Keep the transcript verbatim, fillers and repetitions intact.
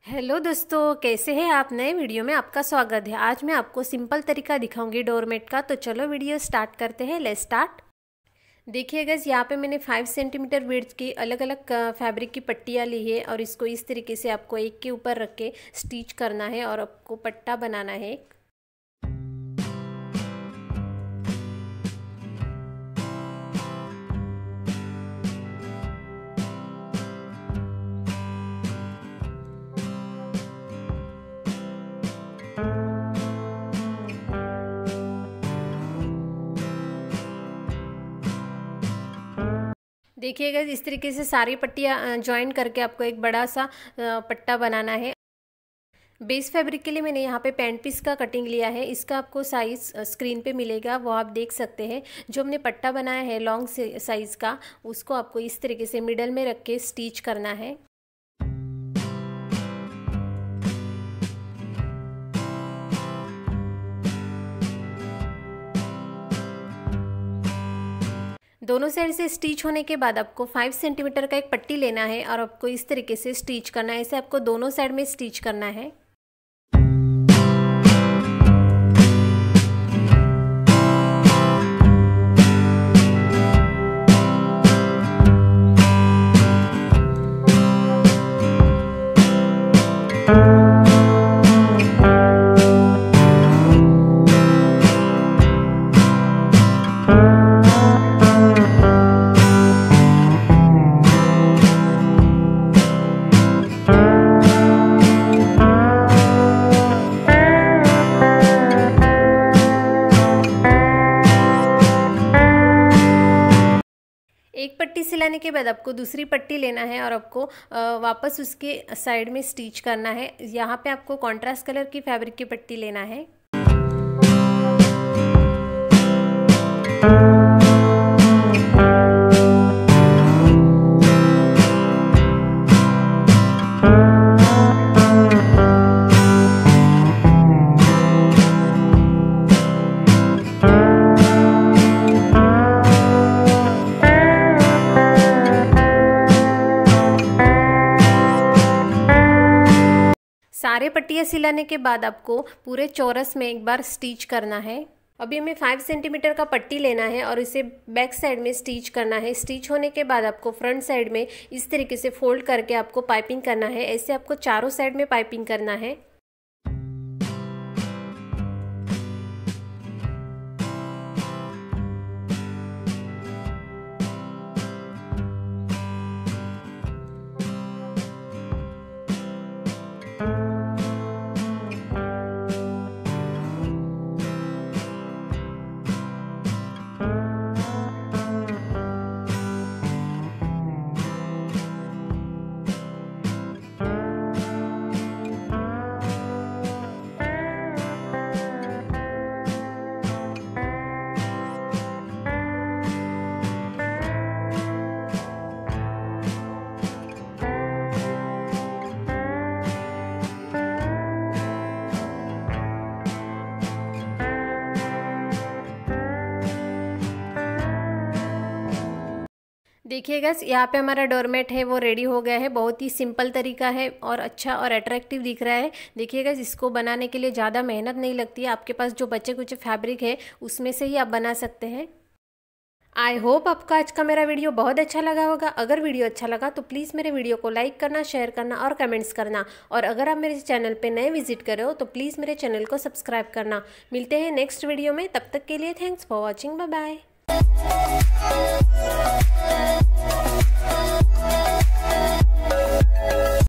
Hello दोस्तों, कैसे हैं आप। नए वीडियो में आपका स्वागत है। आज मैं आपको सिंपल तरीका दिखाऊंगी डोरमेट का। तो चलो वीडियो स्टार्ट करते हैं। Let's start. देखिए गाइस, यहाँ पे मैंने फाइव सेंटीमीटर विड्थ की अलग अलग फैब्रिक की पट्टियाँ ली है और इसको इस तरीके से आपको एक के ऊपर रख के स्टिच करना है और आपको पट्टा बनाना है। देखिएगा, इस तरीके से सारी पट्टियाँ ज्वाइन करके आपको एक बड़ा सा पट्टा बनाना है। बेस फैब्रिक के लिए मैंने यहाँ पे पैंट पीस का कटिंग लिया है। इसका आपको साइज़ स्क्रीन पे मिलेगा, वो आप देख सकते हैं। जो हमने पट्टा बनाया है लॉन्ग साइज़ का, उसको आपको इस तरीके से मिडल में रख के स्टिच करना है। दोनों साइड से स्टिच होने के बाद आपको फाइव सेंटीमीटर का एक पट्टी लेना है और आपको इस तरीके से स्टिच करना है। ऐसे आपको दोनों साइड में स्टिच करना है। एक पट्टी सिलाने के बाद आपको दूसरी पट्टी लेना है और आपको वापस उसके साइड में स्टिच करना है। यहाँ पे आपको कॉन्ट्रास्ट कलर की फैब्रिक की पट्टी लेना है। सारे पट्टियाँ सिलाने के बाद आपको पूरे चौरस में एक बार स्टिच करना है। अभी हमें फाइव सेंटीमीटर का पट्टी लेना है और इसे बैक साइड में स्टिच करना है। स्टिच होने के बाद आपको फ्रंट साइड में इस तरीके से फोल्ड करके आपको पाइपिंग करना है। ऐसे आपको चारों साइड में पाइपिंग करना है। देखिएगा, यहाँ पे हमारा डोरमेट है वो रेडी हो गया है। बहुत ही सिंपल तरीका है और अच्छा और अट्रैक्टिव दिख रहा है। देखिएगा, इसको बनाने के लिए ज़्यादा मेहनत नहीं लगती है। आपके पास जो बचे कुछ फैब्रिक है उसमें से ही आप बना सकते हैं। आई होप आपको आज का मेरा वीडियो बहुत अच्छा लगा होगा। अगर वीडियो अच्छा लगा तो प्लीज़ मेरे वीडियो को लाइक करना, शेयर करना और कमेंट्स करना। और अगर आप मेरे चैनल पे नए विजिट कर रहे हो तो प्लीज़ मेरे चैनल को सब्सक्राइब करना। मिलते हैं नेक्स्ट वीडियो में, तब तक के लिए thanks for watching. Bye bye.